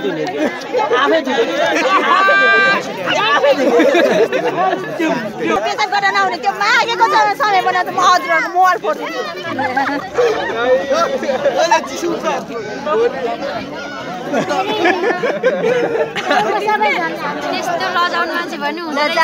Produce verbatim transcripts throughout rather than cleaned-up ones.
आफै पेसा गर्न नहुने त्यो मागेको समय बनाउँदा म हजुरहरूको मोबाइल फोटो त्यस्तो लजाउने मान्छे पनि हुँदैन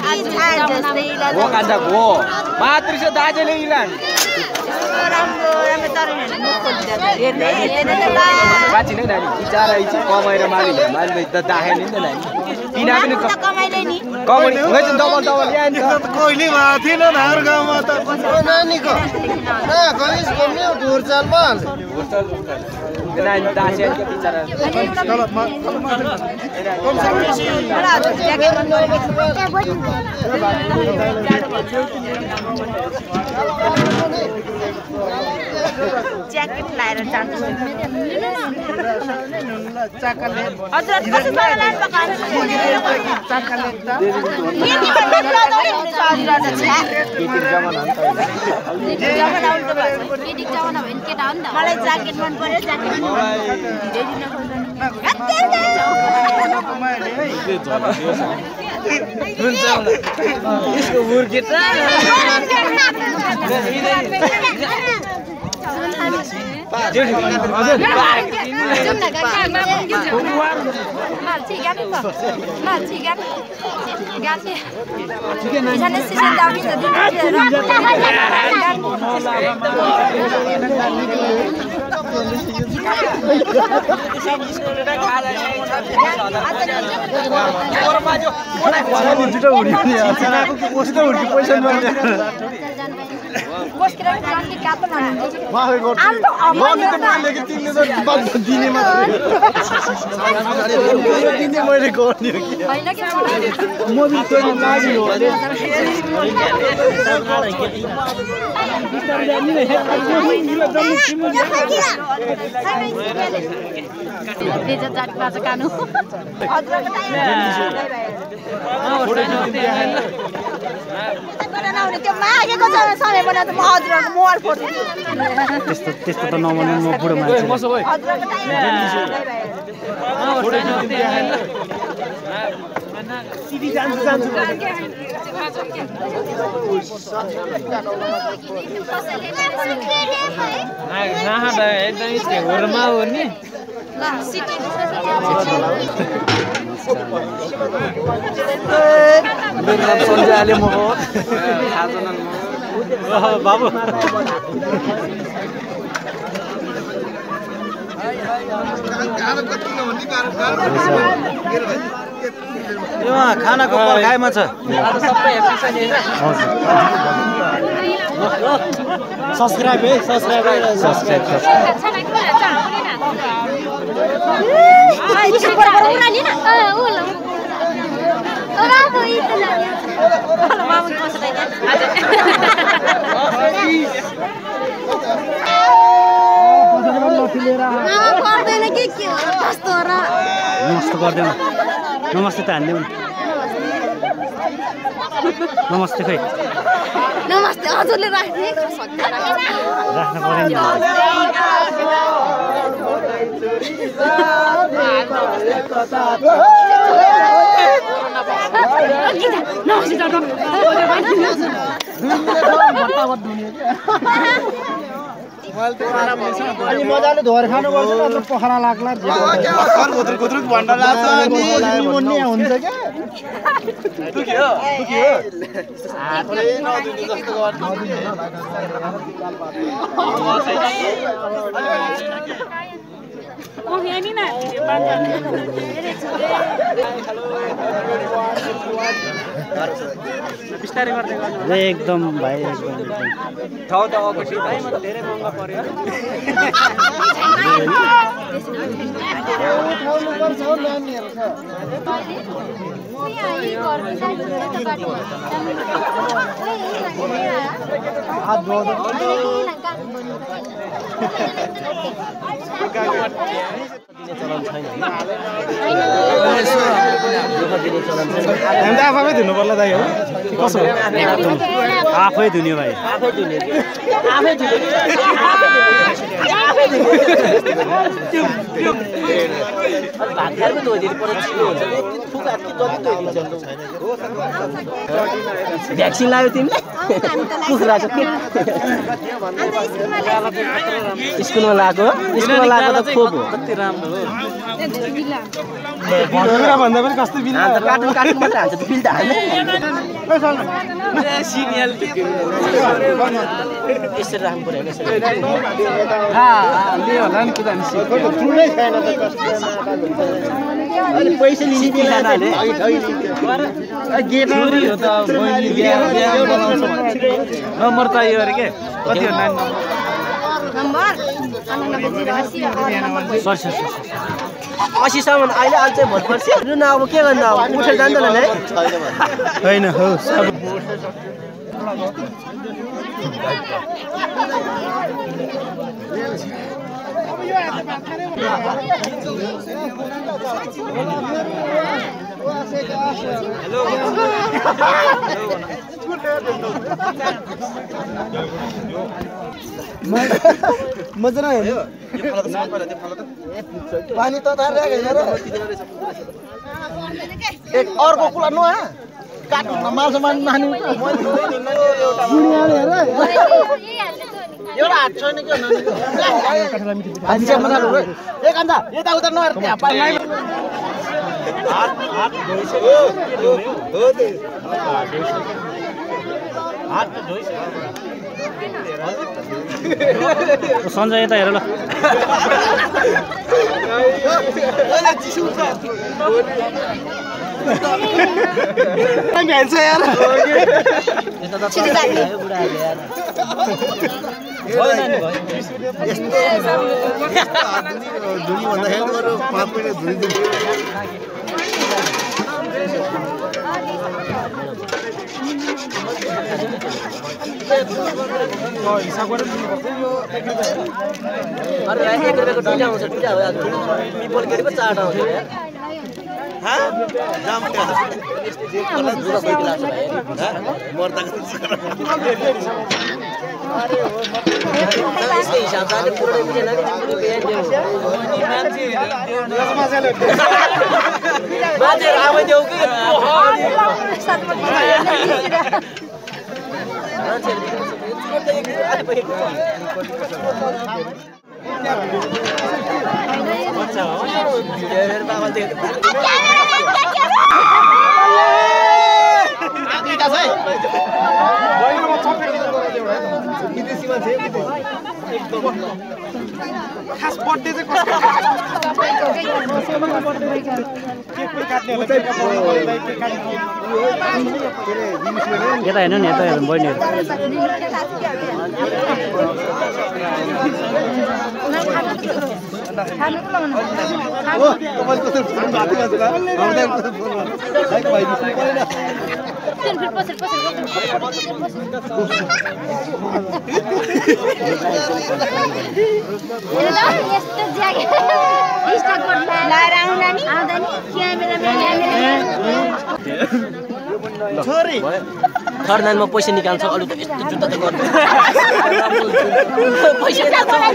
मातृ दाजुले इलान राम्रो राम्रो तरुणहरूले मुख खोलिदिन्छ हेर्ने हेर्ने बाची नै नानी बिचारा इच्छा कमाएर मालिक मालिक त दाखेन नि त नानी पिना पनि कमाइले नि कमाउने है त डबल डबल यहाँ नि त कहिले भएको थिएन हाम्रो गाउँमा त नानीको ना कलेज गर्ने घुरचालमा घुरचाल नानी दासे के बिचारा ज्याकेट लाएर जान्छ हजुर कस्तो लानु पकान्छ मलाई ज्याकेट मन पर्यो ज्याकेट यसको बुर्केट त्यो मागेको समय बनाउँदा म हजुरहरूको मोबाइल फोटो त्यस्तो त्यस्तो त नभन्नु म बुढो मान्छे बाबु खानाको पर्खाइमा छ सब्स्क्राइब है सब्स्क्राइब सब्स्क्राइब नमस्ते गर्दैन नमस्ते त हान्देऊ नमस्ते खै नमस्ते हजुरले राख्ने राख्न पर्यो अनि मजाले धोएर खानुपर्छ नत्र पखरा लाग्ला हुन्छ क्या एकदम भाइ एकदम ठाउँ त अवश्य भाइ म धेरै महँगा पर्यो आफै धुनु पर्ला दाइ हो कसो आफै धुने भाइ आफै धुने आफै धुने भातखारको धोइदिनु पर्छ छिटो हुन्छ भ्याक्सिन लाग्यो तिमीले कुखुराको स्कुलमा लाग्यो स्कुलमा लाग्यो त खोप हो कति राम्रो हो भन्दा पनि कस्तो बिल कार्टुन कार्टुन मात्रै हाल्छ बिल त हाल्ने यसरी राख्नु पर्यो पैसा लिने बिलानाले नम्बर चाहियो अरे के कति हो नानी नम्बर असीसम्म अहिले अहिले चाहिँ भोट पर्छ रुन अब के गर्नु अब उठेर जान्दैन है होइन हो सब मजा नआयो पानी त तार राखेन र एक अर्को कुरा न काट्नु माछा मार्नु मार्नु एउटा हात छैन के हात चाहिँ मजा रे एक अन्त यता उता नहेर त्यहाँ पानी हात हात धोइसक्यो हो दे हात धोइसक्यो सञ्जय यता हेर ल भ्यान्छ यार धुनी भन्दाखेरि बरु पाँच मिनट धुनी धुनी हिसाब गरेर दिनुपर्छ अरे एक रुपियाँको दुईटा आउँछ दुईटा हो आज पिपल केटी पो चारवटा आउँछ हाँ जाम क्या मर्दा यसको हिसाब चाहिँ पुरै बुझेन कि पुरै बिहान मान्छेहरू आमै देऊ कि विदेशी मान्छे खास बर्थडे चाहिँ कसको यता हेर्नु नि यता हेर्नु बहिनीहरू छोरी थर्ड नाइनमा पैसा निकाल्छ अरू त यस्तो जुत्ता त गर्नु पैसा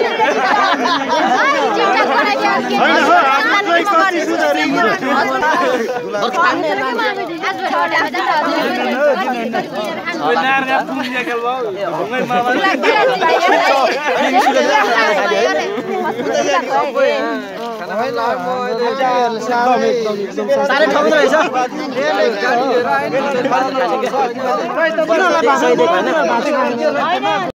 साह्रै ठग्दो रहेछ